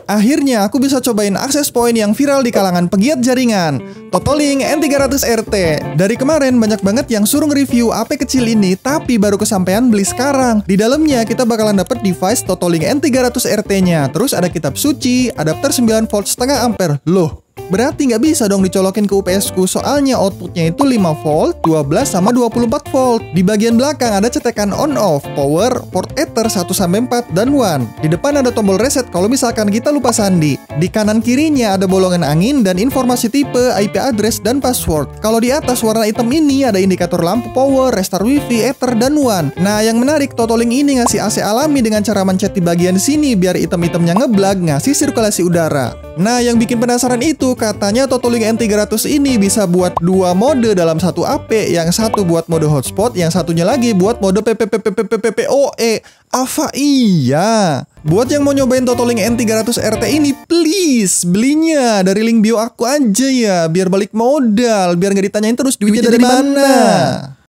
Akhirnya aku bisa cobain akses point yang viral di kalangan pegiat jaringan, Totolink N300RT. Dari kemarin banyak banget yang suruh nge-review AP kecil ini, tapi baru kesampaian beli sekarang. Di dalamnya kita bakalan dapet device Totolink N300RT-nya. Terus ada kitab suci, adapter 9 volt setengah ampere. Loh, berarti nggak bisa dong dicolokin ke UPS ku, soalnya outputnya itu 5 volt, 12 sama 24 volt. Di bagian belakang ada cetekan on-off, power, port ether 1-4, dan WAN. Di depan ada tombol reset kalau misalkan kita lupa sandi. Di kanan kirinya ada bolongan angin dan informasi tipe, IP address, dan password. Kalau di atas warna hitam ini ada indikator lampu power, restart wifi, ether, dan WAN. Nah, yang menarik, Totolink ini ngasih AC alami dengan cara mencet di bagian sini biar item-itemnya ngeblag, ngasih sirkulasi udara. Nah, yang bikin penasaran itu katanya Totolink N300 ini bisa buat 2 mode dalam satu AP, yang satu buat mode hotspot, yang satunya lagi buat mode PPPPPPOE. Apa iya? Buat yang mau nyobain Totolink N300RT ini, please belinya dari link bio aku aja ya, biar balik modal, biar nggak ditanyain terus duitnya dari mana.